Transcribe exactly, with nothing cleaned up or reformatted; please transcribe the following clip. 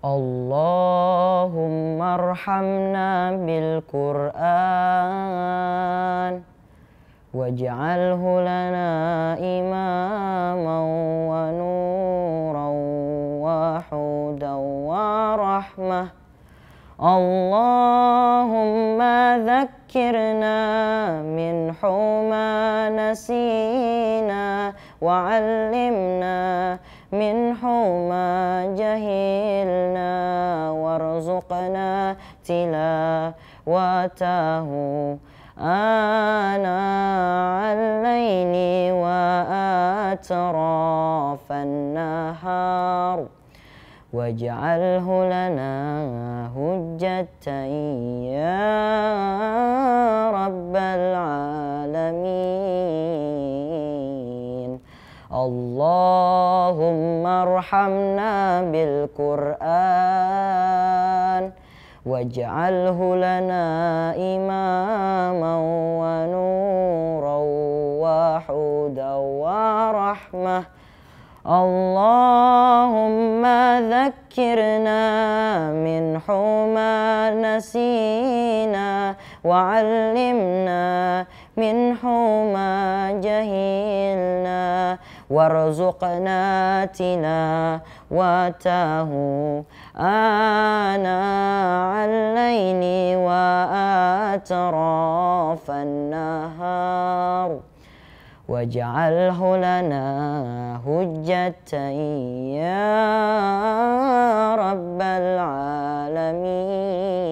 اللهم ارحمنا بالقرآن واجعله لنا إماما ونورا وهدى ورحمة. اللهم ذكرنا منه ما نسينا وعلمنا منه ما جهلنا وارزقنا تلاوته آناء الليل وأطراف النهار واجعله لنا حجة يا رب العالمين. اللهم ارحمنا بالقرآن واجعله لنا إماما ونورا وهدى ورحمة. اللهم ذكرنا منه ما نسينا وعلمنا منه ما جهلنا وارزقنا تلاوته آناء الليل وأطراف النهار واجعله لنا حجة يا رب العالمين.